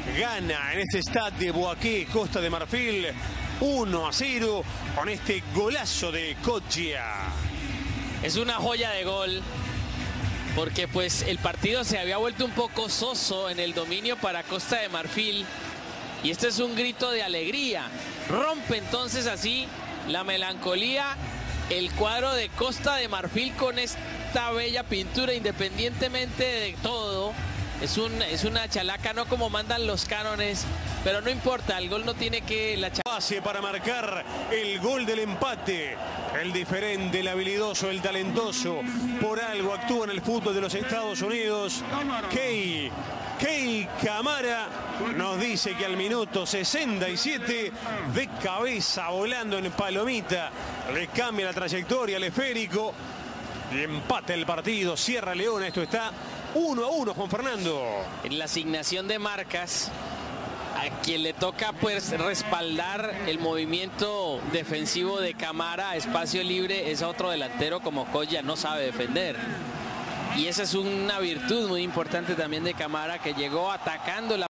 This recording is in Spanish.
gana en este estadio de Boaqué, Costa de Marfil, 1-0 con este golazo de Coggia. Es una joya de gol, porque pues el partido se había vuelto un poco soso en el dominio para Costa de Marfil, y este es un grito de alegría. Rompe entonces así la melancolía el cuadro de Costa de Marfil con esta bella pintura, independientemente de todo. Es una chalaca, no como mandan los cánones, pero no importa, el gol no tiene que... Pase para marcar el gol del empate. El diferente, el habilidoso, el talentoso. Por algo actúa en el fútbol de los Estados Unidos. Kei Kamara nos dice que al minuto 67, de cabeza volando en palomita, le cambia la trayectoria al esférico y empata el partido. Sierra Leona, esto está 1-1, Juan Fernando. En la asignación de marcas, a quien le toca pues respaldar el movimiento defensivo de Kamara a espacio libre es a otro delantero como Coggia, no sabe defender. Y esa es una virtud muy importante también de Kamara, que llegó atacando la